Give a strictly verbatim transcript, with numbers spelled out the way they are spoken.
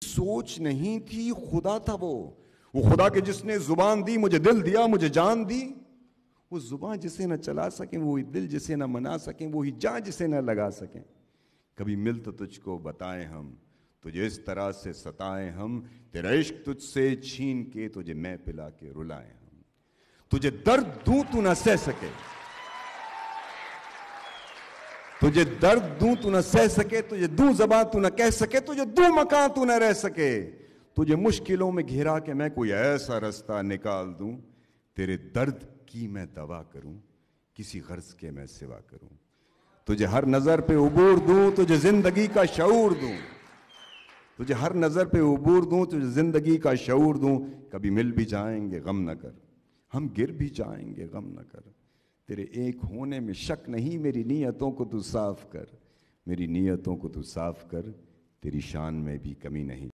سوچ نہیں تھی، خدا تھا وہ وہ خدا کے جس نے زبان دی، مجھے دل دیا، مجھے جان دی. وہ زبان جسے نہ چلا سکیں، وہی دل جسے نہ منا سکیں، وہی جان جسے نہ لگا سکیں. کبھی مل تو تجھ کو بتائیں ہم، تجھے اس طرح سے ستائیں ہم، تیرا عشق تجھ سے چھین کے تجھے میں پلا کے رلائیں ہم. تجھے درد دوں تو نہ سہ سکے، تجھے درد دوں تو نہ سہ سکے، تجھے دوں زبان تو نہ کہہ سکے، تجھے دوں مکان تو نہ رہ سکے. تجھے مشکلوں میں گھرا کے میں کوئی ایسا رستہ نکال دوں، تیرے درد کی میں دوا کروں، کسی غرض کے میں سوا کروں. تجھے ہر نظر پہ عبور دوں، تجھے زندگی کا شعور دوں، تجھے ہر نظر پہ عبور دوں، تجھے زندگی کا شعور دوں. کبھی مل بھی جائیں گے غم نہ کر، ہم گر بھی جائیں گے غم نہ کر. تیرے ایک ہونے میں شک نہیں، میری نیتوں کو تو صاف کر، میری نیتوں کو تو صاف کر، تیری شان میں بھی کمی نہیں.